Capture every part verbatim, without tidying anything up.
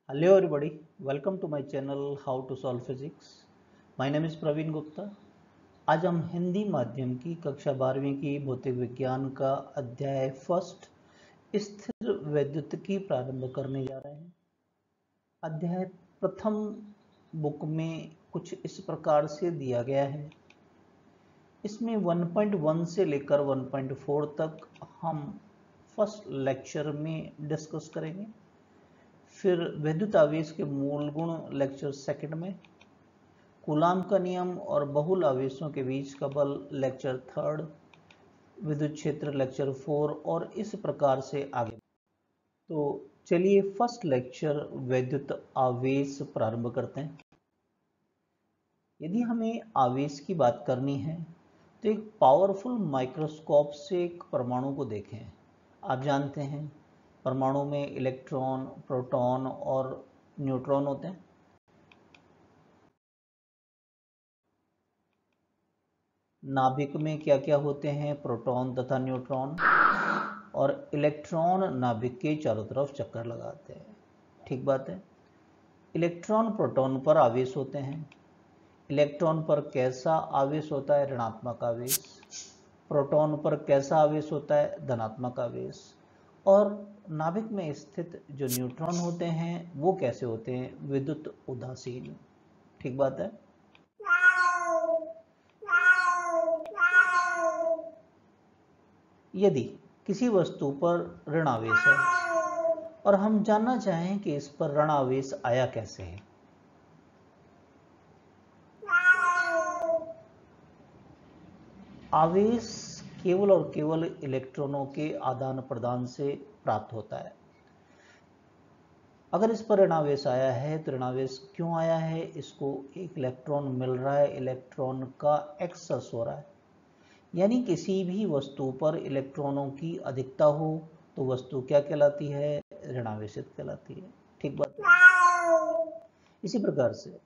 Hello everybody, welcome to my channel How to Solve Physics. My name is Praveen Gupta. आज हम हिंदी माध्यम की कक्षा बारहवीं की भौतिक विज्ञान का अध्याय फर्स्ट स्थिर वैद्युतिकी प्रारंभ करने जा रहे हैं. अध्याय प्रथम बुक में कुछ इस प्रकार से दिया गया है. इसमें वन पॉइंट वन से लेकर वन पॉइंट फोर तक हम फर्स्ट लेक्चर में डिस्कस करेंगे. फिर विद्युत आवेश के मूल गुण लेक्चर सेकंड में, कूलाम का नियम और बहुल आवेशों के बीच का बल लेक्चर थर्ड, विद्युत क्षेत्र लेक्चर फोर और इस प्रकार से आगे. तो चलिए फर्स्ट लेक्चर विद्युत आवेश प्रारंभ करते हैं. यदि हमें आवेश की बात करनी है तो एक पावरफुल माइक्रोस्कोप से एक परमाणु को देखें. आप जानते हैं परमाणु में इलेक्ट्रॉन, प्रोटॉन और न्यूट्रॉन होते हैं. नाभिक में क्या क्या होते हैं? प्रोटॉन तथा न्यूट्रॉन. और इलेक्ट्रॉन नाभिक के चारों तरफ चक्कर लगाते हैं. ठीक बात है. इलेक्ट्रॉन प्रोटॉन पर आवेश होते हैं. इलेक्ट्रॉन पर कैसा आवेश होता है? ऋणात्मक आवेश. प्रोटॉन पर कैसा आवेश होता है? धनात्मक आवेश. और नाभिक में स्थित जो न्यूट्रॉन होते हैं वो कैसे होते हैं? विद्युत उदासीन. ठीक बात है. यदि किसी वस्तु पर ऋण आवेश है और हम जानना चाहें कि इस पर ऋण आवेश आया कैसे है, आवेश केवल और केवल इलेक्ट्रॉनों के आदान प्रदान से प्राप्त होता है. अगर इस पर ऋणावेश आया है तो ऋणावेश क्यों आया है? इसको एक इलेक्ट्रॉन मिल रहा है, इलेक्ट्रॉन का एक्सेस हो रहा है. यानी किसी भी वस्तु पर इलेक्ट्रॉनों की अधिकता हो तो वस्तु क्या कहलाती है? ऋणावेशित कहलाती है. ठीक बात है. इसी प्रकार से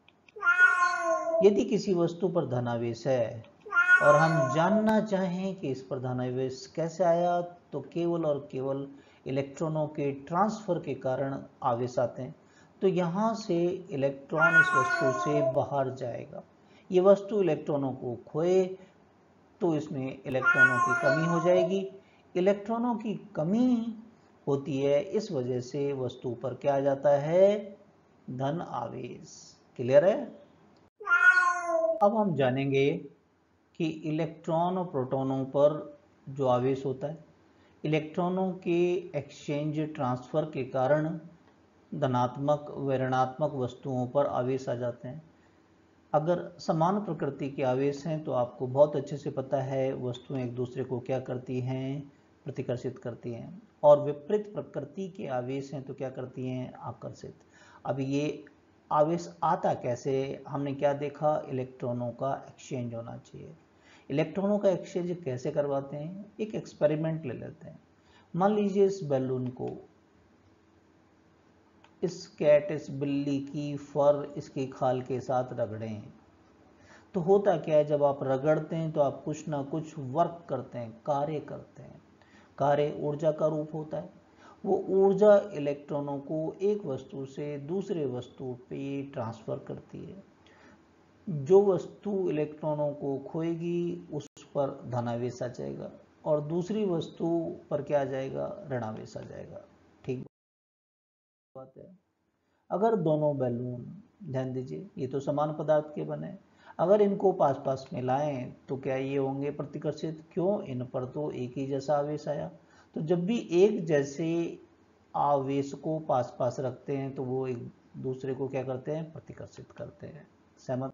यदि किसी वस्तु पर धनावेश है और हम जानना चाहें कि इस पर धनावेश कैसे आया, तो केवल और केवल इलेक्ट्रॉनों के ट्रांसफर के कारण आवेश आते हैं. तो यहाँ से इलेक्ट्रॉन इस वस्तु से बाहर जाएगा. ये वस्तु इलेक्ट्रॉनों को खोए तो इसमें इलेक्ट्रॉनों की कमी हो जाएगी. इलेक्ट्रॉनों की कमी होती है, इस वजह से वस्तु पर क्या आ जाता है? धन आवेश. क्लियर है? अब हम जानेंगे कि इलेक्ट्रॉन और प्रोटॉनों पर जो आवेश होता है, इलेक्ट्रॉनों के एक्सचेंज ट्रांसफर के कारण धनात्मक व ऋणात्मक वस्तुओं पर आवेश आ जाते हैं. अगर समान प्रकृति के आवेश हैं तो आपको बहुत अच्छे से पता है वस्तुएं एक दूसरे को क्या करती हैं? प्रतिकर्षित करती हैं. और विपरीत प्रकृति के आवेश हैं तो क्या करती हैं? आकर्षित. अब ये आवेश आता कैसे? हमने क्या देखा? इलेक्ट्रॉनों का एक्सचेंज होना चाहिए. इलेक्ट्रॉनों का एक्सचेंज कैसे करवाते हैं? एक एक्सपेरिमेंट ले लेते हैं. मान लीजिए इस बैलून को, इस कैट, इस बिल्ली की फर इसकी खाल के साथ रगड़ें तो होता क्या है? जब आप रगड़ते हैं तो आप कुछ ना कुछ वर्क करते हैं, कार्य करते हैं. कार्य ऊर्जा का रूप होता है. वो ऊर्जा इलेक्ट्रॉनों को एक वस्तु से दूसरे वस्तु पे ट्रांसफर करती है. जो वस्तु इलेक्ट्रॉनों को खोएगी उस पर धनावेश आ जाएगा और दूसरी वस्तु पर क्या आ जाएगा? ऋणावेश आ जाएगा. ठीक बात है. अगर दोनों बैलून, ध्यान दीजिए, ये तो समान पदार्थ के बने, अगर इनको पास पास में लाएं तो क्या ये होंगे प्रतिकर्षित? क्यों? इन पर तो एक ही जैसा आवेश आया. तो जब भी एक जैसे आवेश को पास पास रखते हैं तो वो एक दूसरे को क्या करते हैं? प्रतिकर्षित करते हैं. सहमत?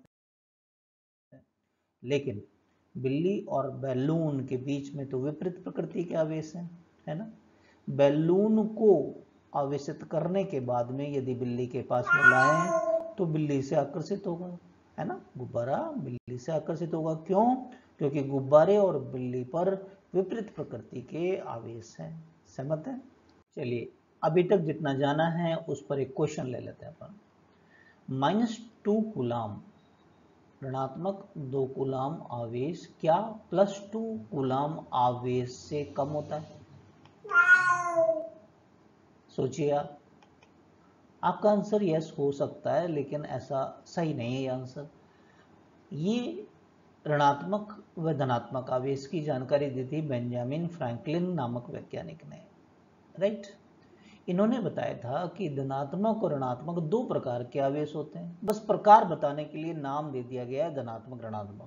लेकिन बिल्ली और बैलून के बीच में तो विपरीत प्रकृति के आवेश हैं, है ना? बैलून को आवेशित करने के बाद में यदि बिल्ली के पास में लाएं तो बिल्ली से आकर्षित होगा, है ना? गुब्बारा बिल्ली से आकर्षित होगा. क्यों? क्योंकि गुब्बारे और बिल्ली पर विपरीत प्रकृति के आवेश हैं. सहमत है? चलिए अभी तक जितना जाना है उस पर एक क्वेश्चन ले लेते हैं अपन. माइनस टू कूलाम ऋणात्मक दो कूलाम आवेश क्या प्लस टू कूलाम आवेश से कम होता है? सोचिए आप. आपका आंसर यस हो सकता है, लेकिन ऐसा सही नहीं है ये आंसर। ये ऋणात्मक व धनात्मक आवेश की जानकारी दी थी बेंजामिन फ्रैंकलिन नामक वैज्ञानिक ने, राइट। इन्होंने बताया था कि धनात्मक और ऋणात्मक दो प्रकार के आवेश होते हैं, बस प्रकार बताने के लिए नाम दे दिया गया है धनात्मक ऋणात्मक,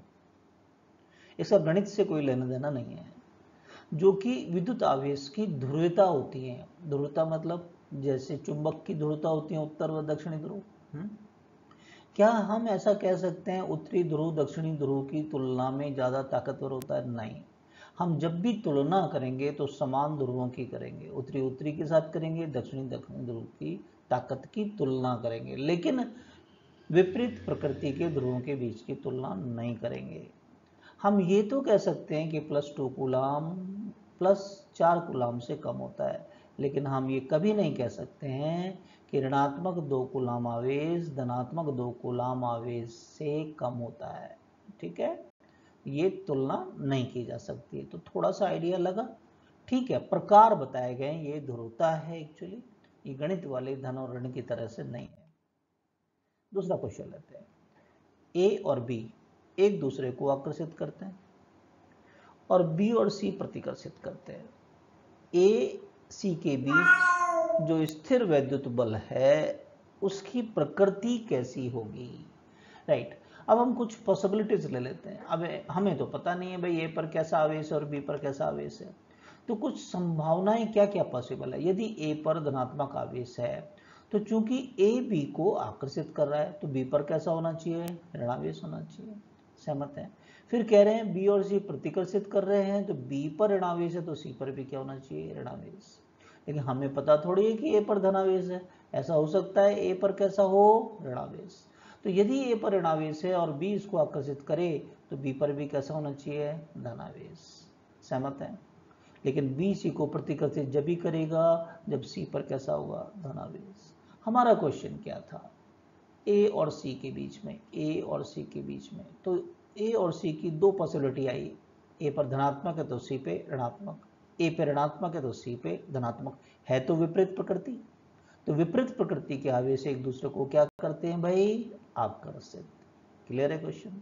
इसका गणित से कोई लेना देना नहीं है। जो कि विद्युत आवेश की ध्रुवता होती है, ध्रुवता मतलब जैसे चुंबक की ध्रुवता होती है उत्तर व दक्षिणी ध्रुव। क्या हम ऐसा कह सकते हैं उत्तरी ध्रुव दक्षिणी ध्रुव की तुलना में ज्यादा ताकतवर होता है? नहीं। हम जब भी तुलना करेंगे तो समान ध्रुवों की करेंगे, उत्तरी उत्तरी के साथ करेंगे, दक्षिणी दक्षिणी ध्रुव की ताकत की तुलना करेंगे, लेकिन विपरीत प्रकृति के ध्रुवों के बीच की तुलना नहीं करेंगे। हम ये तो कह सकते हैं कि प्लस टू कूलाम प्लस चार कूलाम से कम होता है, लेकिन हम ये कभी नहीं कह सकते हैं कि ऋणात्मक दो कूलाम आवेश धनात्मक दो कूलाम आवेश से कम होता है। ठीक है, ये तुलना नहीं की जा सकती। तो थोड़ा सा आइडिया लगा, ठीक है। प्रकार बताए गए, ये ध्रुवता है एक्चुअली, ये गणित वाले धन और ऋण की तरह से नहीं है। दूसरा क्वेश्चन लेते हैं। ए और बी एक दूसरे को आकर्षित करते हैं और बी और सी प्रतिकर्षित करते हैं। ए सी के बीच जो स्थिर वैद्युत बल है उसकी प्रकृति कैसी होगी, राइट। अब हम कुछ पॉसिबिलिटीज ले लेते हैं। अब हमें तो पता नहीं है भाई ए पर कैसा आवेश है और बी पर कैसा आवेश है, तो कुछ संभावनाएं क्या क्या पॉसिबल है। यदि ए पर धनात्मक आवेश है तो चूंकि ए बी को आकर्षित कर रहा है तो बी पर कैसा होना चाहिए? ऋणावेश होना चाहिए। सहमत है। फिर कह रहे हैं बी और सी प्रतिकर्षित कर रहे हैं तो बी पर ऋणावेश है तो सी पर भी क्या होना चाहिए? ऋणावेश। लेकिन हमें पता थोड़ी है कि ए पर धनावेश है, ऐसा हो सकता है ए पर कैसा हो? ऋणावेश। तो यदि ए पर ऋणावेश है और बी इसको आकर्षित करे तो बी पर भी कैसा होना चाहिए? धनावेश। सहमत है। लेकिन बी सी को प्रतिकर्षित जब भी करेगा जब सी पर कैसा होगा? धनावेश। हमारा क्वेश्चन क्या था? ए और सी के बीच में, ए और सी के बीच में, तो ए और सी की दो पॉसिबिलिटी आई। ए पर धनात्मक है तो सी पे ऋणात्मक, ए पे ऋणात्मक है तो सी पे धनात्मक, है तो विपरीत प्रकृति। तो विपरीत प्रकृति के आवेश एक दूसरे को क्या करते हैं भाई? आकर्षित। क्लियर है क्वेश्चन?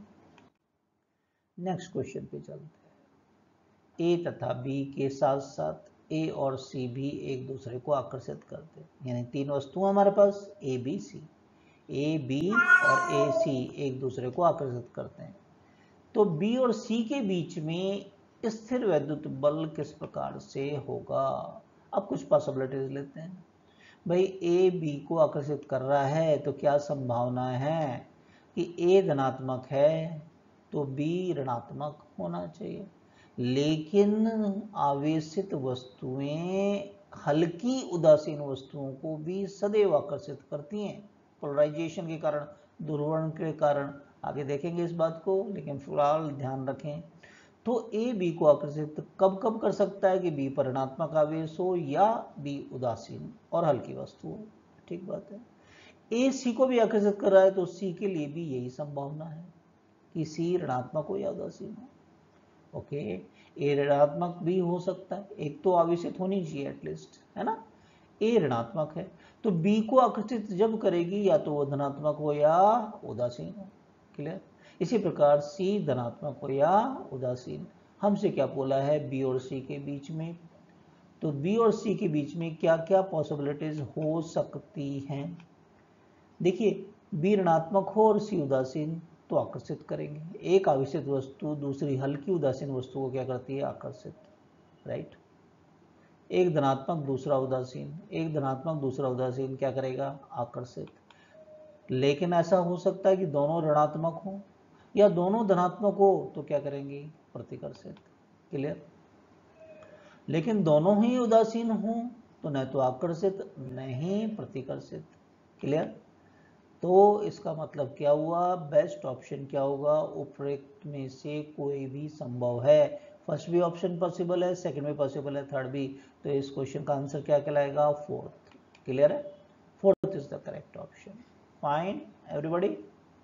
नेक्स्ट क्वेश्चन पे चलते हैं। ए तथा बी के साथ साथ ए और सी भी एक दूसरे को आकर्षित करते हैं, यानी तीन वस्तुएं हमारे पास A B C, A B और ए सी एक दूसरे को आकर्षित करते हैं। तो बी और सी के बीच में स्थिर वैद्युत बल किस प्रकार से होगा? अब कुछ पॉसिबिलिटीज लेते हैं। भाई ए बी को आकर्षित कर रहा है तो क्या संभावना है कि ए धनात्मक है तो बी ऋणात्मक होना चाहिए। लेकिन आवेशित वस्तुएं हल्की उदासीन वस्तुओं को भी सदैव आकर्षित करती हैं, पोलराइजेशन के कारण, ध्रुवण के कारण। आगे देखेंगे इस बात को, लेकिन फिलहाल ध्यान रखें। तो ए बी को आकर्षित कब कब कर सकता है कि बी पर ऋणात्मक आवेश हो या बी उदासीन और हल्की वस्तु हो। ठीक बात है। ए सी को भी आकर्षित कर रहा है तो सी के लिए भी यही संभावना है कि सी ऋणात्मक हो या उदासीन हो। ओके, ए ऋणात्मक भी हो सकता है, एक तो आवेशित होनी चाहिए एटलीस्ट, है ना। ए ऋणात्मक है तो बी को आकर्षित जब करेगी या तो वो धनात्मक हो या उदासीन हो। क्लियर? इसी प्रकार सी धनात्मक हो या उदासीन। हमसे क्या बोला है? बी और सी के बीच में। तो बी और सी के बीच में क्या क्या पॉसिबिलिटीज हो सकती हैं? देखिए, बी ऋणात्मक हो और सी उदासीन तो आकर्षित करेंगे। एक आवेशित वस्तु दूसरी हल्की उदासीन वस्तु को क्या करती है? आकर्षित, राइट। एक धनात्मक दूसरा उदासीन, एक धनात्मक दूसरा उदासीन क्या करेगा? आकर्षित। लेकिन ऐसा हो सकता है कि दोनों ऋणात्मक हो या दोनों धनात्मक हो तो क्या करेंगे? प्रतिकर्षित। क्लियर? लेकिन दोनों ही उदासीन हो तो न तो आकर्षित न ही प्रतिकर्षित। क्लियर? तो इसका मतलब क्या हुआ? बेस्ट ऑप्शन क्या होगा? उपरोक्त में से कोई भी संभव है। फर्स्ट भी ऑप्शन पॉसिबल है, सेकंड भी पॉसिबल है, थर्ड भी। तो इस क्वेश्चन का आंसर क्या कहलाएगा? फोर्थ। क्लियर है? Fourth is the correct option. Fine everybody.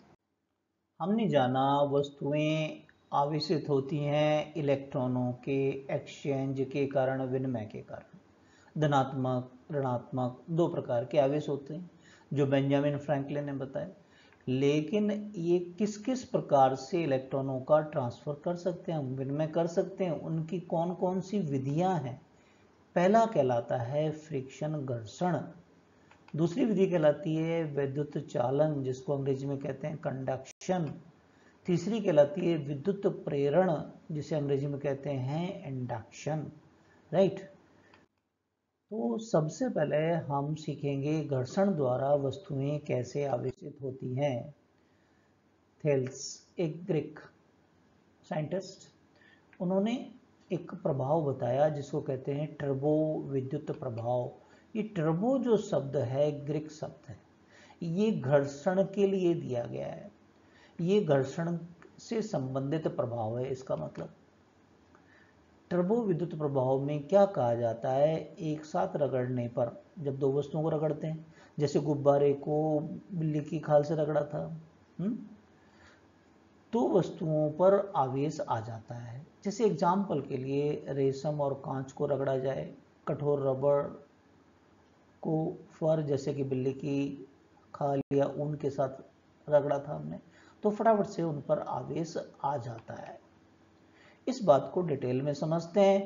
हमने जाना वस्तुएं आवेशित होती हैं इलेक्ट्रॉनों के एक्सचेंज के कारण, विनिमय के कारण। धनात्मक ऋणात्मक दो प्रकार के आवेश होते हैं। जो बेंजामिन फ्रैंकलिन ने बताया। लेकिन ये किस किस प्रकार से इलेक्ट्रॉनों का ट्रांसफर कर सकते हैं, विनिमय कर सकते हैं, उनकी कौन कौन सी विधियां हैं। पहला कहलाता है फ्रिक्शन, घर्षण। दूसरी विधि कहलाती है विद्युत चालन, जिसको अंग्रेजी में कहते हैं कंडक्शन। तीसरी कहलाती है विद्युत प्रेरण, जिसे अंग्रेजी में कहते हैं इंडक्शन। राइट। तो सबसे पहले हम सीखेंगे घर्षण द्वारा वस्तुएं कैसे आवेशित होती हैं। थेल्स, एक ग्रीक साइंटिस्ट, उन्होंने एक प्रभाव बताया जिसको कहते हैं टर्बो विद्युत प्रभाव। ये टर्बो जो शब्द है ग्रीक शब्द है, ये घर्षण के लिए दिया गया है। ये घर्षण से संबंधित प्रभाव है। इसका मतलब टर्बो विद्युत प्रभाव में क्या कहा जाता है, एक साथ रगड़ने पर, जब दो वस्तुओं को रगड़ते हैं, जैसे गुब्बारे को बिल्ली की खाल से रगड़ा था, हुँ? तो वस्तुओं पर आवेश आ जाता है। जैसे एग्जाम्पल के लिए रेशम और कांच को रगड़ा जाए, कठोर रबड़ को फर जैसे कि बिल्ली की खाल या ऊन के साथ रगड़ा था हमने, तो फटाफट से उन पर आवेश आ जाता है। इस बात को डिटेल में समझते हैं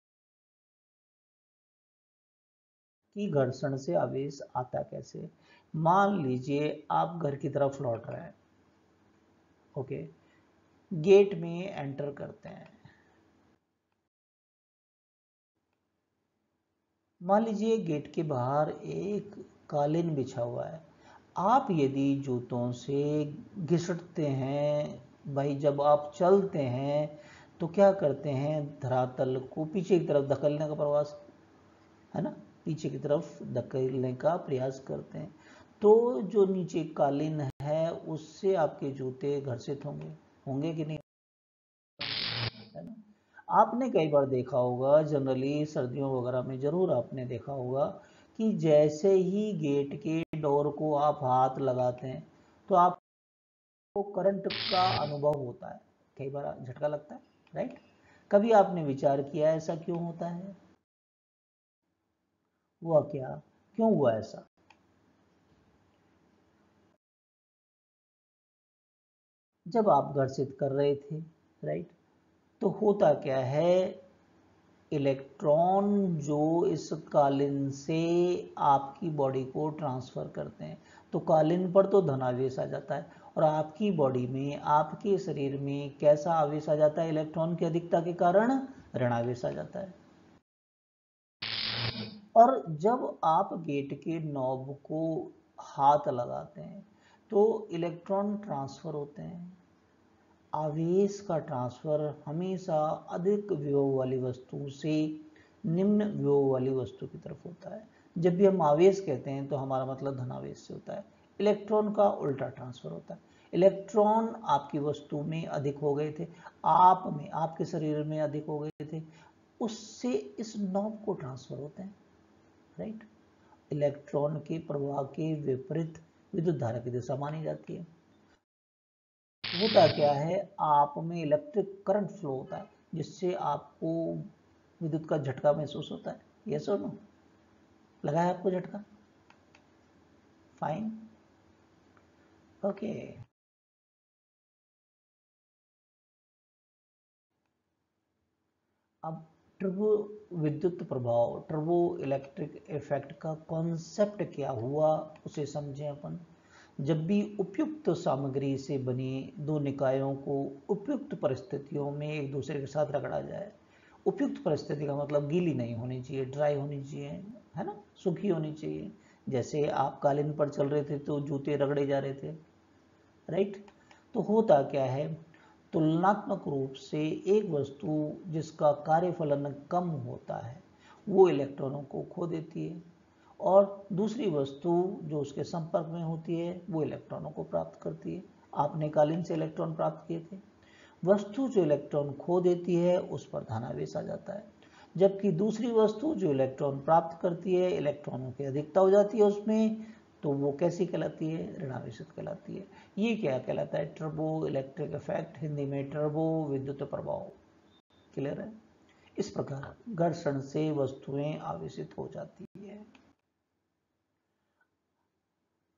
कि घर्षण से आवेश आता कैसे। मान लीजिए आप घर की तरफ लौट रहे हैं, ओके, गेट में एंटर करते हैं। मान लीजिए गेट के बाहर एक कालीन बिछा हुआ है। आप यदि जूतों से घिसटते हैं, भाई जब आप चलते हैं तो क्या करते हैं, धरातल को पीछे की तरफ धकेलने का प्रयास, है ना, पीछे की तरफ धकेलने का प्रयास करते हैं, तो जो नीचे कालीन है उससे आपके जूते घर्षित होंगे होंगे कि नहीं, है ना। आपने कई बार देखा होगा, जनरली सर्दियों वगैरह में जरूर आपने देखा होगा कि जैसे ही गेट के डोर को आप हाथ लगाते हैं तो आपको करंट का अनुभव होता है, कई बार झटका लगता है, राइट। कभी आपने विचार किया ऐसा क्यों होता है, हुआ क्या, क्यों हुआ ऐसा। जब आप घर्षित कर रहे थे, राइट, तो होता क्या है, इलेक्ट्रॉन जो इस कालीन से आपकी बॉडी को ट्रांसफर करते हैं, तो कालीन पर तो धनावेश आ जाता है, और आपकी बॉडी में, आपके शरीर में कैसा आवेश आ जाता है, इलेक्ट्रॉन की अधिकता के कारण ऋणावेश आ जाता है। और जब आप गेट के नॉब को हाथ लगाते हैं तो इलेक्ट्रॉन ट्रांसफर होते हैं। आवेश का ट्रांसफर हमेशा अधिक विभव वाली वस्तु से निम्न विभव वाली वस्तु की तरफ होता है। जब भी हम आवेश कहते हैं तो हमारा मतलब धनावेश से होता है। इलेक्ट्रॉन का उल्टा ट्रांसफर होता है। इलेक्ट्रॉन आपकी वस्तु में अधिक हो गए थे, आप में, आपके शरीर में अधिक हो गए थे, उससे इस नॉब को ट्रांसफर होते हैं, राइट। इलेक्ट्रॉन के प्रवाह के विपरीत विद्युत धारा की दिशा मानी जाती है। होता क्या है, आप में इलेक्ट्रिक करंट फ्लो होता है जिससे आपको विद्युत का झटका महसूस होता है। यस और नो, लगा है आपको झटका, फाइन, ओके। अब टर्बो विद्युत प्रभाव, टर्बो इलेक्ट्रिक इफेक्ट का कॉन्सेप्ट क्या हुआ उसे समझें अपन। जब भी उपयुक्त सामग्री से बने दो निकायों को उपयुक्त परिस्थितियों में एक दूसरे के साथ रगड़ा जाए, उपयुक्त परिस्थिति का मतलब गीली नहीं होनी चाहिए, ड्राई होनी चाहिए, है ना, सूखी होनी चाहिए। जैसे आप कालीन पर चल रहे थे तो जूते रगड़े जा रहे थे, राइट। तो होता क्या है, तुलनात्मक रूप से एक वस्तु जिसका कार्यफलन कम होता है वो इलेक्ट्रॉनों को खो देती है, और दूसरी वस्तु जो उसके संपर्क में होती है वो इलेक्ट्रॉनों को प्राप्त करती है। आपने कालीन से इलेक्ट्रॉन प्राप्त किए थे। वस्तु जो इलेक्ट्रॉन खो देती है उस पर धनावेश आ जाता है, जबकि दूसरी वस्तु जो इलेक्ट्रॉन प्राप्त करती है, इलेक्ट्रॉनों की अधिकता हो जाती है उसमें, तो वो कैसी कहलाती है, ऋणावेशित कहलाती है। ये क्या कहलाता है, टर्बो इलेक्ट्रिक इफेक्ट, हिंदी में टर्बो विद्युत प्रभाव। क्लियर है। इस प्रकार घर्षण से वस्तुएं आवेशित हो जाती है।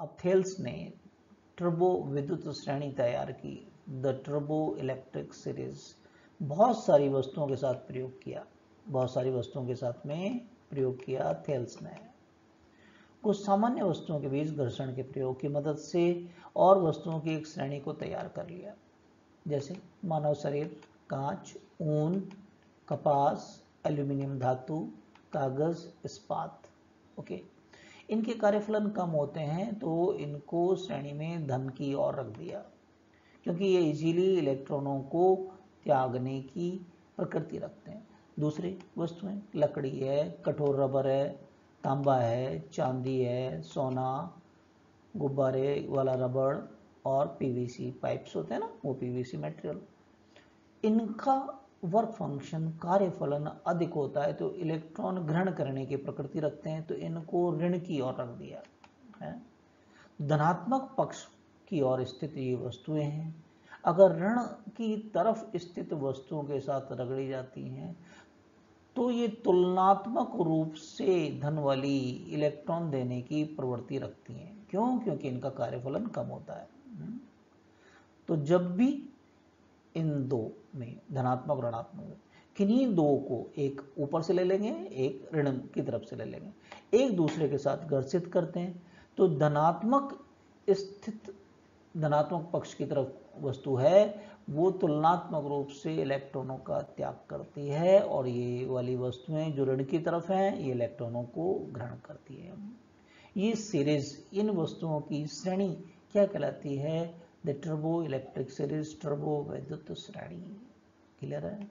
अब थेल्स ने टर्बो विद्युत श्रेणी तैयार की, द टर्बो इलेक्ट्रिक सीरीज। बहुत सारी वस्तुओं के साथ प्रयोग किया, बहुत सारी वस्तुओं के साथ में प्रयोग किया थेल्स ने। कुछ सामान्य वस्तुओं के बीच घर्षण के प्रयोग की मदद से और वस्तुओं की एक श्रेणी को तैयार कर लिया, जैसे मानव शरीर, कांच, ऊन, कपास, एल्यूमिनियम धातु, कागज, इस्पात। ओके, इनके कार्यफलन कम होते हैं तो इनको श्रेणी में धन की ओर रख दिया, क्योंकि ये इजीली इलेक्ट्रॉनों को त्यागने की प्रकृति रखते हैं। दूसरी वस्तुएं लकड़ी है, कठोर रबर है, तांबा है, चांदी है, सोना, गुब्बारे वाला रबड़ और पीवीसी पाइप्स होते हैं ना, वो पीवीसी मटेरियल, इनका वर्क फंक्शन कार्यफलन अधिक होता है तो इलेक्ट्रॉन ग्रहण करने की प्रकृति रखते हैं, तो इनको ऋण की ओर रख दिया है। धनात्मक पक्ष की ओर स्थित ये वस्तुएं हैं। अगर ऋण की तरफ स्थित वस्तुओं के साथ रगड़ी जाती हैं तो ये तुलनात्मक रूप से धन वाली इलेक्ट्रॉन देने की प्रवृत्ति रखती हैं। क्यों? क्योंकि इनका कार्यफलन कम होता है। तो जब भी इन दो में धनात्मक और ऋणात्मक, किन्हीं दो को एक ऊपर से ले लेंगे, एक ऋण की तरफ से ले लेंगे, एक दूसरे के साथ घर्षित करते हैं तो धनात्मक स्थित धनात्मक पक्ष की तरफ वस्तु है वो तुलनात्मक रूप से इलेक्ट्रॉनों का त्याग करती है, और ये वाली वस्तुएं जो ऋण की तरफ हैं ये इलेक्ट्रॉनों को ग्रहण करती है। ये सीरीज, इन वस्तुओं की श्रेणी क्या कहलाती है? The turbo electric series, turbo विद्युत श्रेणी। क्लियर है?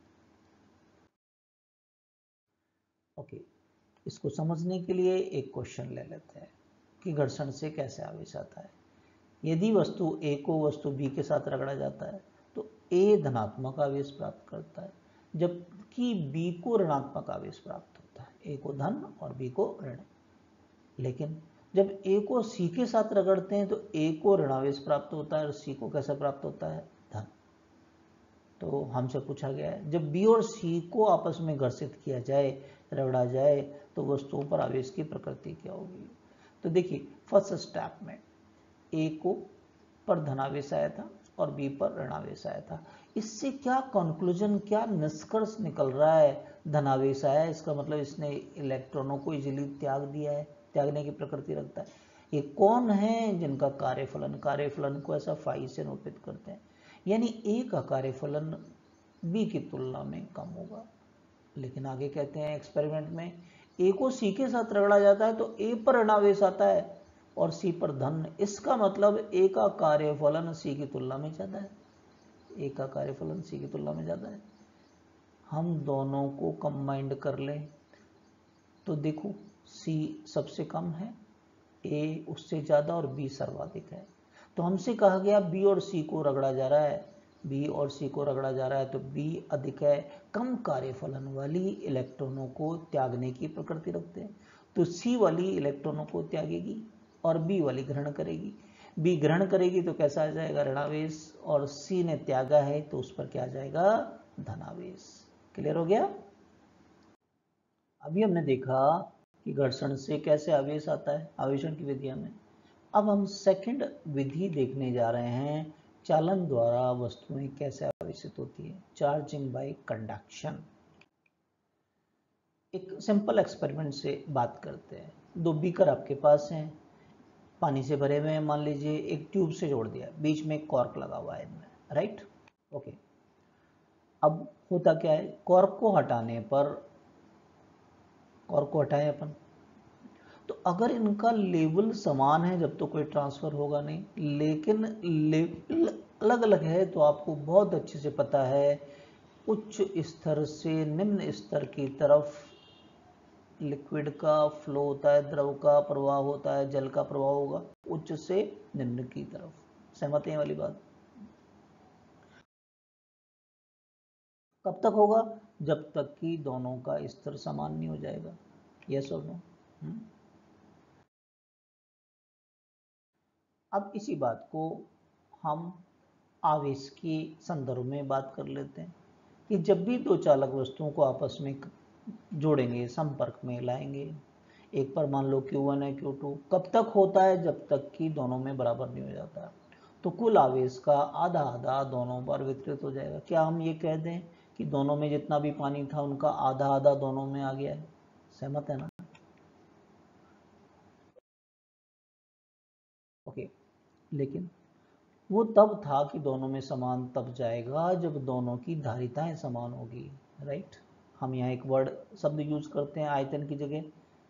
ओके, इसको समझने के लिए एक क्वेश्चन ले लेते हैं कि घर्षण से कैसे आवेश आता है। यदि वस्तु ए को वस्तु बी के साथ रगड़ा जाता है तो ए धनात्मक आवेश प्राप्त करता है, जबकि बी को ऋणात्मक आवेश प्राप्त होता है। ए को धन और बी को ऋण। लेकिन जब ए को सी के साथ रगड़ते हैं तो ए को ऋणावेश प्राप्त होता है और सी को कैसे प्राप्त होता है? धन। तो हमसे पूछा गया है जब बी और सी को आपस में घर्षित किया जाए, रगड़ा जाए, तो वस्तुओं पर आवेश की प्रकृति क्या होगी? तो देखिए, फर्स्ट स्टेप में ए को पर धनावेश आया था और बी पर ऋणावेश आया था। इससे क्या कंक्लूजन, क्या निष्कर्ष निकल रहा है? धनावेश आया, इसका मतलब इसने इलेक्ट्रॉनों को इजीली त्याग दिया है, त्यागने की प्रकृति रखता है। ये कौन है जिनका कार्यफलन कार्यफलन को ऐसा फाई से निरूपित करते हैं, यानी ए का कार्यफलन बी की तुलना में कम होगा। लेकिन आगे कहते हैं एक्सपेरिमेंट में ए को सी के साथ रगड़ा जाता है तो ए पर ऋणावेश आता है और सी पर धन। इसका मतलब ए का कार्यफलन सी की तुलना में ज्यादा है, ए का कार्यफलन सी की तुलना में ज्यादा है। हम दोनों को कंबाइंड कर लें तो देखो, सी सबसे कम है, ए उससे ज्यादा और बी सर्वाधिक है। तो हमसे कहा गया बी और सी को रगड़ा जा रहा है, बी और सी को रगड़ा जा रहा है तो बी अधिक है, कम कार्यफलन वाली इलेक्ट्रॉनों को त्यागने की प्रकृति रखते हैं, तो सी वाली इलेक्ट्रॉनों को त्यागेगी और बी वाली ग्रहण करेगी। बी ग्रहण करेगी तो कैसा आ जाएगा? ऋणावेश, और सी ने त्यागा है तो उस पर क्या आ जाएगा? धनावेश। क्लियर हो गया? अभी हमने देखा कि घर्षण से कैसे आवेश आता है, आवेशन की विधियां में। अब हम सेकंड विधि देखने जा रहे हैं, चालन द्वारा वस्तुएं कैसे आवेशित होती है, चार्जिंग बाय कंडक्शन। एक सिंपल एक्सपेरिमेंट से बात करते हैं। दो बीकर आपके पास हैं, पानी से भरे हुए हैं, मान लीजिए एक ट्यूब से जोड़ दिया, बीच में एक कॉर्क लगा हुआ है इनमें, राइट? ओके, अब होता क्या है, कॉर्क को हटाने पर, कॉर्क को हटाएं अपन, तो अगर इनका लेवल समान है जब तो कोई ट्रांसफर होगा नहीं, लेकिन लेवल अलग अलग है तो आपको बहुत अच्छे से पता है उच्च स्तर से निम्न स्तर की तरफ लिक्विड का फ्लो होता है, द्रव का प्रवाह होता है, जल का प्रवाह होगा उच्च से निम्न की तरफ। सहमत है वाली बात? कब तक होगा? जब तक कि दोनों का स्तर समान नहीं हो जाएगा। यस और नो? अब इसी बात को हम आवेश के संदर्भ में बात कर लेते हैं कि जब भी दो चालक वस्तुओं को आपस में जोड़ेंगे, संपर्क में लाएंगे, एक पर मान लो क्यू वन है क्यू टू, कब तक होता है, जब तक कि दोनों में बराबर नहीं हो जाता। तो कुल आवेश का आधा आधा दोनों पर वितरित हो जाएगा। क्या हम ये कह दें कि दोनों में जितना भी पानी था उनका आधा आधा दोनों में आ गया है? सहमत है ना? ओके, लेकिन वो तब था कि दोनों में समान तब जाएगा जब दोनों की धारिताएं समान होगी, राइट। हम यहाँ एक वर्ड शब्द यूज करते हैं आयतन की जगह।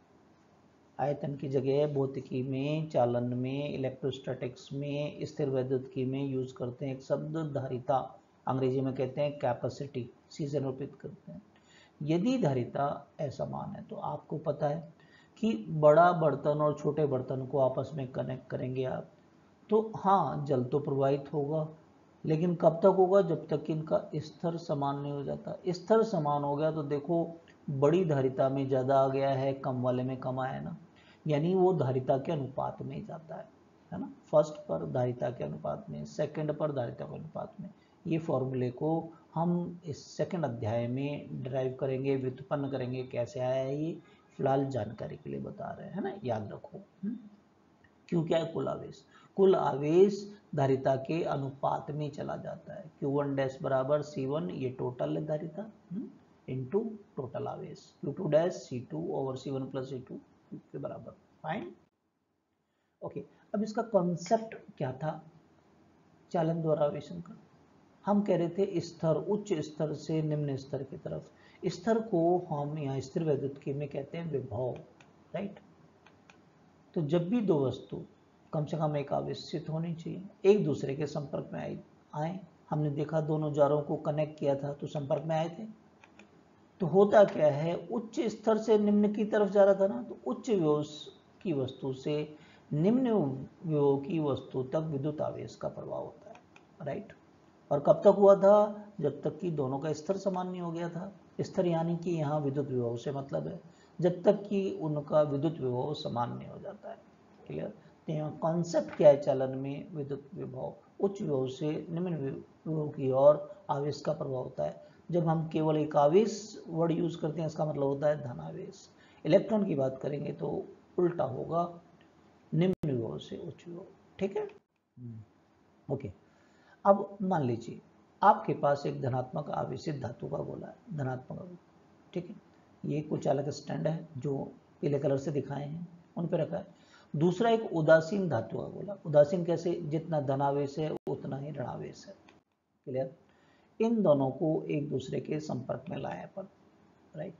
आयतन की जगह भौतिकी में, चालन में, इलेक्ट्रोस्टैटिक्स में, स्थिर वैद्युतिकी में यूज करते हैं एक शब्द धारिता, अंग्रेजी में कहते हैं कैपेसिटी, सी से निरूपित करते हैं। यदि धारिता असमान है तो आपको पता है कि बड़ा बर्तन और छोटे बर्तन को आपस में कनेक्ट करेंगे आप, तो हाँ जल तो प्रवाहित होगा, लेकिन कब तक होगा, जब तक कि इनका स्तर समान नहीं हो जाता। स्तर समान हो गया तो देखो बड़ी धारिता में ज़्यादा आ गया है, कम वाले में कम आया ना, यानी वो धारिता के अनुपात में जाता है है ना। फर्स्ट पर धारिता के अनुपात में, सेकंड पर धारिता के अनुपात में। ये फॉर्मूले को हम इस सेकंड अध्याय में ड्राइव करेंगे, व्युत्पन्न करेंगे, कैसे आया है ये फिलहाल जानकारी के लिए बता रहे हैं ना, याद रखो। क्यों क्या है, कुल आवेश, कुल आवेश धारिता के अनुपात में चला जाता है। क्यू वन डैश बराबर सी वन, ये टोटल है धारिता, इनटू टोटल आवेश, Q two dash C two over C one plus C two के बराबर। Fine, okay. अब इसका कॉन्सेप्ट क्या था चालन द्वारा आवेशन का? हम कह रहे थे स्तर, उच्च स्तर से निम्न स्तर की तरफ। स्तर को हम यहाँ स्थिर वैद्युतिकी में कहते हैं विभव, राइट। तो जब भी दो वस्तु कम से कम एक आवेशित होनी चाहिए, एक दूसरे के संपर्क में आए आए हमने देखा दोनों जारों को कनेक्ट किया था तो संपर्क में आए थे, तो होता क्या है, उच्च स्तर से निम्न की तरफ जा रहा था ना, तो उच्च विभव की वस्तु से निम्न विभव की वस्तु तक विद्युत आवेश का प्रभाव होता है, राइट। और कब तक हुआ था, जब तक कि दोनों का स्तर समान नहीं हो गया था। स्तर यानी कि यहाँ विद्युत विभव से मतलब है, जब तक कि उनका विद्युत विभव समान नहीं हो जाता है। क्लियर? तो यहाँ कॉन्सेप्ट क्या है चालन में, विद्युत विभव, उच्च विभव से निम्न विभव की ओर आवेश का प्रभाव होता है। जब हम केवल एक आवेश वर्ड यूज करते हैं इसका मतलब होता है धनावेश। इलेक्ट्रॉन की बात करेंगे तो उल्टा होगा, निम्न विभव से उच्च विभव, ठीक है। ओके, अब मान लीजिए आपके पास एक धनात्मक आवेशित धातु का गोला है, धनात्मक, ठीक है। ये कुछ चालक स्टैंड है जो पीले कलर से दिखाए हैं, उन पर रखा है। दूसरा एक उदासीन धातु का गोला, उदासीन कैसे, जितना धनावेश है उतना ही ऋणावेश है। क्लियर? इन दोनों को एक दूसरे के संपर्क में लाया अपन, राइट।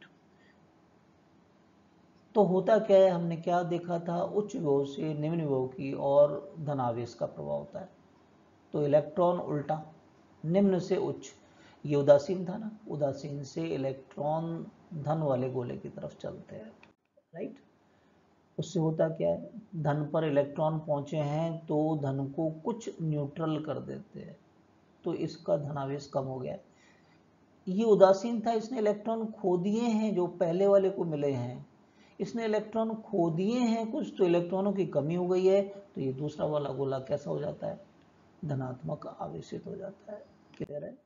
तो होता क्या है, हमने क्या देखा था, उच्च विभव से निम्न विभव की और धनावेश का प्रभाव होता है। तो इलेक्ट्रॉन उल्टा, निम्न से उच्च, ये उदासीन था ना, उदासीन से इलेक्ट्रॉन धन वाले गोले की तरफ चलते हैं, राइट। उससे होता क्या है, धन पर इलेक्ट्रॉन पहुंचे हैं तो धन को कुछ न्यूट्रल कर देते हैं, तो इसका धनावेश कम हो गया। ये उदासीन था, इसने इलेक्ट्रॉन खो दिए हैं जो पहले वाले को मिले हैं, इसने इलेक्ट्रॉन खो दिए हैं कुछ, तो इलेक्ट्रॉनों की कमी हो गई है, तो ये दूसरा वाला गोला कैसा हो जाता है, धनात्मक आवेशित हो जाता है। क्लियर है?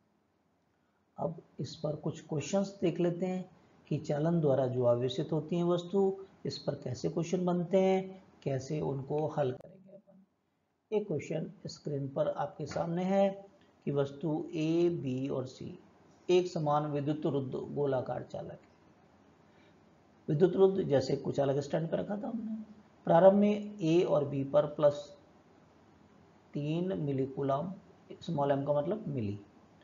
अब इस पर कुछ क्वेश्चंस देख लेते हैं कि चालन द्वारा जो आवेशित होती हैं वस्तु, इस पर कैसे क्वेश्चन बनते हैं, कैसे उनको हल करेंगे अपन। एक क्वेश्चन स्क्रीन पर आपके सामने है कि वस्तु ए, बी और सी एक समान विद्युत रुद्ध गोलाकार चालक है। विद्युत रुद्ध जैसे कुछ अलग स्टैंड पर रखा था हमने, प्रारंभ में ए और बी पर प्लस तीन मिली कूलम, स्मॉल एम का मतलब मिली,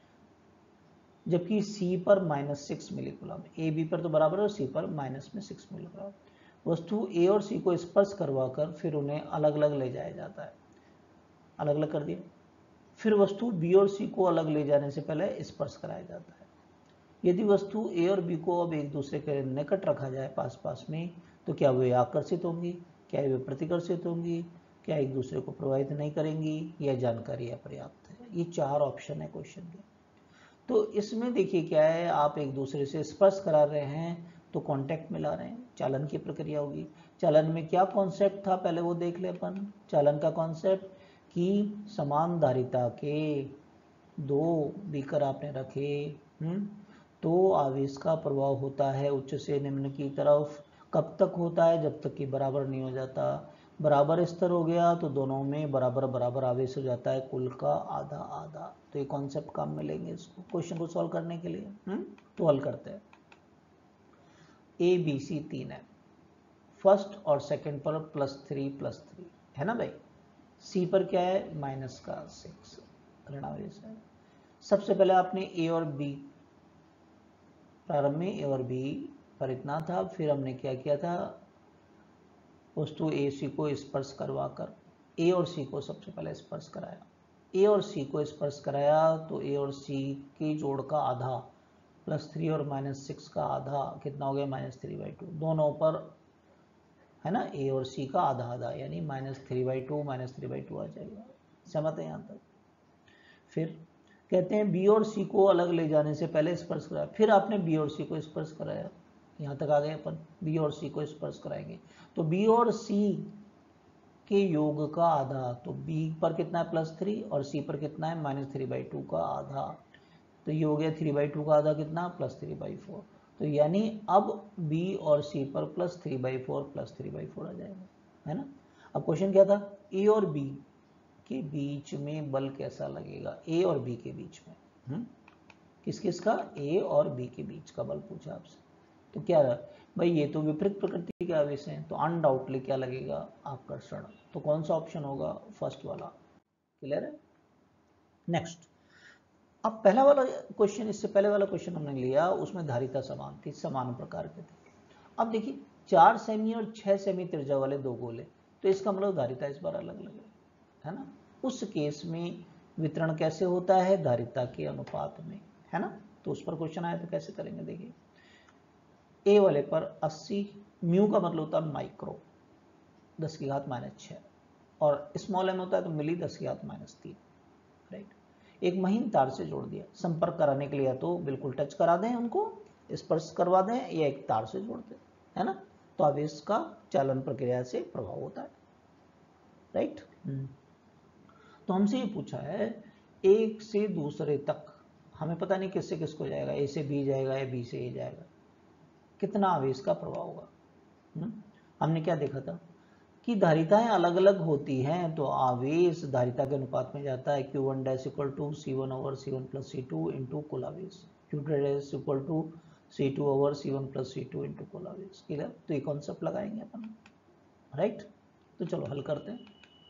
जबकि सी पर माइनस सिक्स मिली कूलम। ए बी पर तो बराबर है और सी पर माइनस में सिक्स मिली कूलम। वस्तु ए और सी को स्पर्श करवाकर फिर उन्हें अलग अलग ले जाया जाता है, अलग अलग कर दिया। फिर वस्तु बी और सी को अलग ले जाने से पहले स्पर्श कराया जाता है। यदि वस्तु ए और बी को अब एक दूसरे के निकट रखा जाए, पास पास में, तो क्या वे आकर्षित होंगी, क्या वे प्रतिकर्षित होंगी, क्या एक दूसरे को प्रभावित नहीं करेंगी, यह जानकारी अपर्याप्त है। ये चार ऑप्शन है क्वेश्चन के। तो इसमें देखिए क्या है, आप एक दूसरे से स्पर्श करा रहे हैं तो कांटेक्ट मिला रहे हैं, चालन की प्रक्रिया होगी। चालन में क्या कॉन्सेप्ट था पहले वो देख ले अपन। चालन का कॉन्सेप्ट कि समान धारिता के दो बीकर आपने रखे, हम्म तो आवेश का प्रभाव होता है उच्च से निम्न की तरफ। कब तक होता है? जब तक कि बराबर नहीं हो जाता। बराबर स्तर हो गया तो दोनों में बराबर बराबर आवेश हो जाता है, कुल का आधा आधा। तो ये कॉन्सेप्ट काम में लेंगे इसको क्वेश्चन को सॉल्व करने के लिए। हम्म तो हल करते हैं। ए बी सी तीन है, फर्स्ट और सेकंड पर प्लस थ्री प्लस थ्री है ना भाई। सी पर क्या है? माइनस का सिक्स, ऋणावेश है। सबसे पहले आपने ए और बी, प्रारंभ में ए और बी पर इतना था, फिर हमने क्या किया था, वस्तु ए सी को स्पर्श करवाकर ए और सी को सबसे पहले स्पर्श कराया। ए और सी को स्पर्श कराया तो ए और सी की जोड़ का आधा प्लस थ्री और माइनस सिक्स का आधा कितना हो गया? Minus three by two. दोनों पर है ना, ए और सी का आधा आधा यानी minus three by two minus three by two आ जाएगा। समझते हैं यहाँ तक? फिर कहते हैं बी और सी को अलग ले जाने से पहले स्पर्श कराया, फिर आपने बी और सी को स्पर्श कराया। यहाँ तक आ गए अपन, बी और सी को स्पर्श कराएंगे तो बी और सी के योग का आधा, तो बी पर कितना है? प्लस थ्री, और सी पर कितना है? माइनस थ्री बाई टू का आधा। तो ये हो गया थ्री बाई टू का आधा कितना? Plus three by four. तो यानी अब बी और सी पर plus three by four plus three by four आ जाएगा, है ना। अब क्वेश्चन क्या था? ए और बी के बीच में बल कैसा लगेगा? ए और बी के बीच में, हुँ? किस किस का? ए और बी के बीच का बल पूछा आपसे। तो क्या रहा भाई, ये तो विपरीत प्रकृति के आवेश हैं, तो अनडाउटली क्या लगेगा? आकर्षण। तो कौन सा ऑप्शन होगा? फर्स्ट वाला। क्लियर है? नेक्स्ट, अब पहला वाला क्वेश्चन, इससे पहले वाला क्वेश्चन हमने लिया, उसमें धारिता समान थी, समान प्रकार के थे। अब देखिए चार सेमी और छह सेमी त्रिज्या वाले दो गोले, तो इसका मतलब धारिता इस बार अलग अलग है ना। उस केस में वितरण कैसे होता है? धारिता के अनुपात में, है ना। तो उस पर क्वेश्चन आया तो कैसे करेंगे? देखिए ए वाले पर अस्सी, म्यू का मतलब होता है माइक्रो, दस की घात माइनस छः, और स्मॉल एम होता है तो मिली दस की घात माइनस तीन, राइट। एक महीन तार से जोड़ दिया, संपर्क कराने के लिए या तो बिल्कुल टच करा दें, उनको स्पर्श करवा दें, या एक तार से जोड़ दें, है ना। तो आवेश का चालन प्रक्रिया से प्रभाव होता है, राइट। तो हमसे ये पूछा है एक से दूसरे तक, हमें पता नहीं किससे किसको जाएगा, ए से बी जाएगा या बी से ए जाएगा, कितना आवेश का प्रभाव होगा। हुँ? हमने क्या देखा था कि धारिताएं अलग अलग होती हैं तो आवेश धारिता के अनुपात में जाता है। Q one dash equal to C one over C one plus C two into कुल आवेश, Q two dash equal to C two over C one plus C two into कुल आवेश। क्लियर? तो ये कॉन्सेप्ट लगाएंगे अपन, राइट। तो चलो हल करते हैं।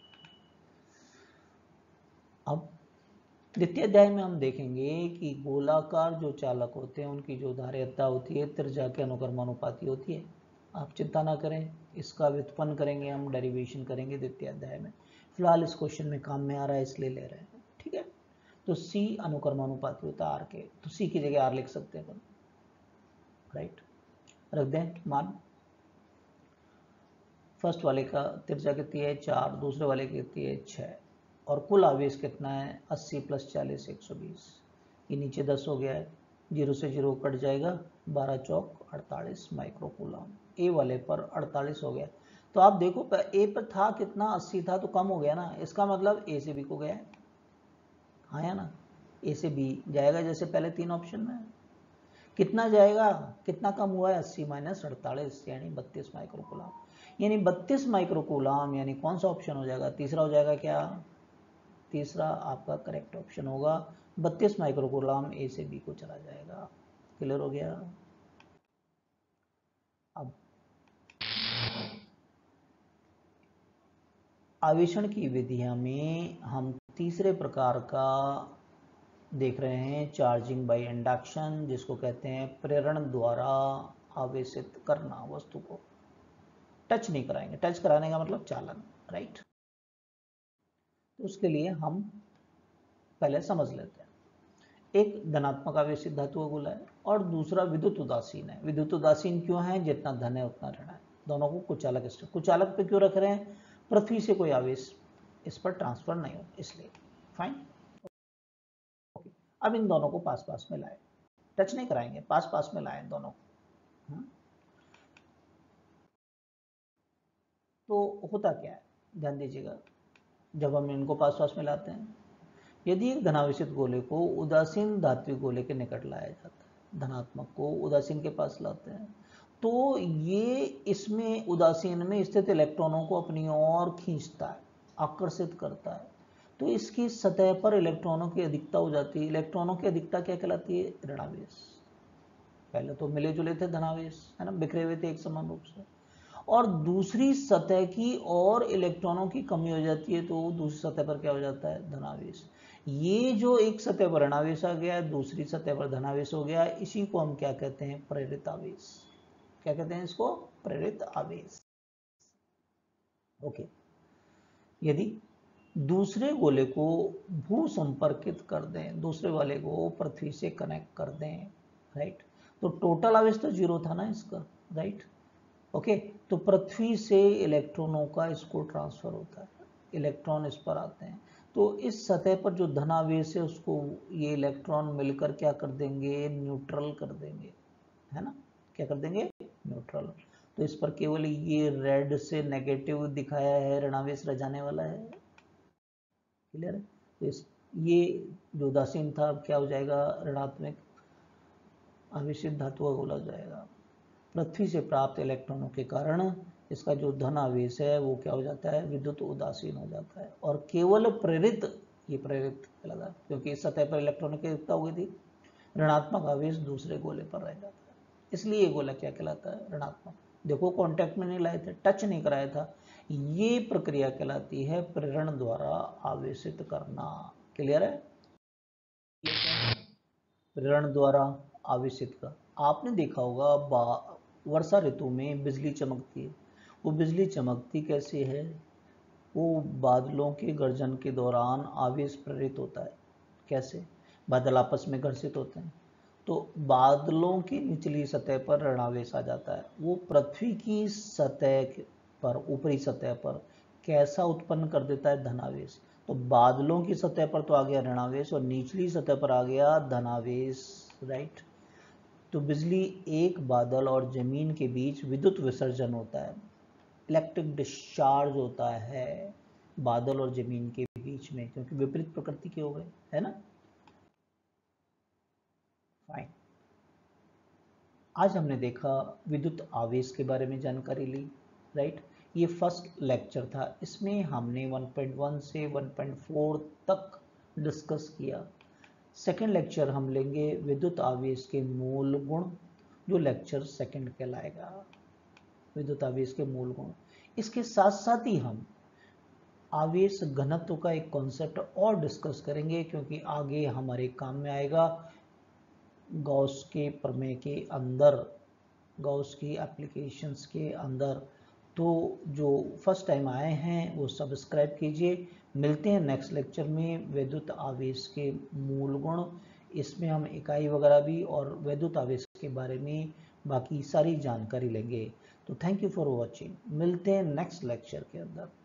अब द्वितीय अध्याय में हम देखेंगे कि गोलाकार जो चालक होते हैं उनकी जो धारिता होती है त्रिज्या के अनुक्रमानुपाती होती है। आप चिंता ना करें, इसका व्युत्पन्न करेंगे हम, डेरिवेशन करेंगे द्वितीय अध्याय में। फिलहाल इस क्वेश्चन में काम में आ रहा है इसलिए ले रहे हैं, ठीक है। तो C अनुक्रमानुपाती होता है आर के, तो C की जगह आर लिख सकते हैं अपन, राइट। रख दें मान, फर्स्ट वाले का त्रिज्या कितनी है? चार, दूसरे वाले की कितनी है? छः, और कुल आवेश कितना है? अस्सी प्लस चालीस एक सौ बीस। ये नीचे दस हो गया है, जीरो से जीरो कट जाएगा, बारह चौक अड़तालीस माइक्रोकूलम। ए वाले पर अड़तालीस हो गया। तो आप देखो ए पर था कितना? अस्सी था, तो कम हो गया ना, इसका मतलब ए से बी को गया है, हाँ या ना। ए से बी जाएगा जैसे पहले तीन ऑप्शन में, कितना जाएगा? कितना कम हुआ है? अस्सी माइनस अड़तालीस यानी बत्तीस माइक्रोकूलम, यानी बत्तीस माइक्रोकूलम, यानी कौन सा ऑप्शन हो जाएगा? तीसरा हो जाएगा क्या? तीसरा आपका करेक्ट ऑप्शन होगा, बत्तीस माइक्रोकूलम ए से बी को चला जाएगा। क्लियर हो गया? अब आवेशण की विधियां में हम तीसरे प्रकार का देख रहे हैं, चार्जिंग बाय इंडक्शन, जिसको कहते हैं प्रेरण द्वारा आवेशित करना वस्तु को। टच नहीं कराएंगे, टच कराने का मतलब चालन, राइट। तो उसके लिए हम पहले समझ लेते हैं। एक धनात्मक आवेशित धातु का गोला है और दूसरा विद्युत उदासीन है। विद्युत उदासीन क्यों है? जितना धन है उतना ऋण है। दोनों को कुचालक स्थिति, कुचालक पे क्यों रख रहे हैं? पृथ्वी से कोई आवेश इस पर ट्रांसफर नहीं हो, इसलिए। Fine, okay. अब इन दोनों को पास पास में लाए, टच नहीं कराएंगे, पास पास में लाए दोनों को। तो होता क्या है, ध्यान दीजिएगा, जब हम इनको पास पास में लाते हैं, यदि एक धनावेशित गोले को उदासीन धात्विक गोले के निकट लाया जाता है, धनात्मक को उदासीन के पास लाते हैं, तो ये इसमें उदासीन में स्थित इलेक्ट्रॉनों को अपनी ओर खींचता है, आकर्षित करता है। तो इसकी सतह पर इलेक्ट्रॉनों की अधिकता हो जाती है। इलेक्ट्रॉनों की अधिकता क्या कहलाती है? ऋणावेश। पहले तो मिले जुले थे धनावेश, है ना, बिखरे हुए थे एक समान रूप से। और दूसरी सतह की और इलेक्ट्रॉनों की कमी हो जाती है, तो दूसरी सतह पर क्या हो जाता है? धनावेश। ये जो एक सतह पर ऋणावेश आ गया, दूसरी सतह पर धनावेश हो गया, इसी को हम क्या कहते हैं? प्रेरित आवेश। क्या कहते हैं इसको? प्रेरित आवेश। ओके। यदि दूसरे गोले को भू संपर्कित कर दें, दूसरे वाले को पृथ्वी से कनेक्ट कर दें, राइट, तो टोटल आवेश तो जीरो था ना इसका, राइट। ओके, तो पृथ्वी से इलेक्ट्रॉनों का इसको ट्रांसफर होता है, इलेक्ट्रॉन इस पर आते हैं। तो इस सतह पर जो धनावेश है उसको ये इलेक्ट्रॉन मिलकर क्या कर देंगे? न्यूट्रल कर देंगे, है ना। क्या कर देंगे? न्यूट्रल। तो इस पर केवल ये रेड से नेगेटिव दिखाया है, ऋणावेश रह जाने वाला है। क्लियर है? तो इस ये जो उदासीन था अब क्या हो जाएगा? ऋणात्मक आवेशित धातु का गोला हो जाएगा। पृथ्वी से प्राप्त इलेक्ट्रॉनों के कारण इसका जो धन आवेश है वो क्या हो जाता है? विद्युत उदासीन हो जाता है। और केवल प्रेरित, ये प्रेरित लगा क्योंकि इस सतह पर इलेक्ट्रॉनों की अधिकता हो गई थी, ऋणात्मक आवेश दूसरे गोले पर रह जाता है, इसलिए ये गोला क्या कहलाता है? ऋणात्मक। देखो कॉन्टैक्ट में नहीं लाए थे, टच नहीं कराया था, ये प्रक्रिया कहलाती है प्रेरण द्वारा आवेशित करना। क्लियर है? प्रेरण द्वारा आवेशित का आपने देखा होगा, वर्षा ऋतु में बिजली चमकती है। वो बिजली चमकती कैसे है? वो बादलों के गर्जन के दौरान आवेश प्रेरित होता है। कैसे? बादल आपस में घर्षित होते हैं, तो बादलों की निचली सतह पर ऋणावेश आ जाता है। वो पृथ्वी की सतह पर, ऊपरी सतह पर कैसा उत्पन्न कर देता है? धनावेश। तो बादलों की सतह पर तो आ गया ऋणावेश और निचली सतह पर आ गया धनावेश, राइट। तो बिजली एक बादल और जमीन के बीच विद्युत विसर्जन होता है, इलेक्ट्रिक डिस्चार्ज होता है बादल और जमीन के बीच में, क्योंकि विपरीत प्रकृति के हो गए, है ना। फाइन। आज हमने देखा विद्युत आवेश के बारे में जानकारी ली, राइट। ये फर्स्ट लेक्चर था, इसमें हमने वन पॉइंट वन से वन पॉइंट फोर तक डिस्कस किया। सेकेंड लेक्चर हम लेंगे विद्युत आवेश के मूल गुण, जो लेक्चर सेकेंड कहलाएगा, विद्युत आवेश के मूल गुण। इसके साथ साथ ही हम आवेश घनत्व का एक कॉन्सेप्ट और डिस्कस करेंगे, क्योंकि आगे हमारे काम में आएगा गॉस के प्रमेय के अंदर, गॉस की एप्लीकेशंस के अंदर। तो जो फर्स्ट टाइम आए हैं वो सब्सक्राइब कीजिए। मिलते हैं नेक्स्ट लेक्चर में विद्युत आवेश के मूल गुण। इसमें हम इकाई वगैरह भी और विद्युत आवेश के बारे में बाकी सारी जानकारी लेंगे। तो थैंक यू फॉर वॉचिंग। मिलते हैं नेक्स्ट लेक्चर के अंदर।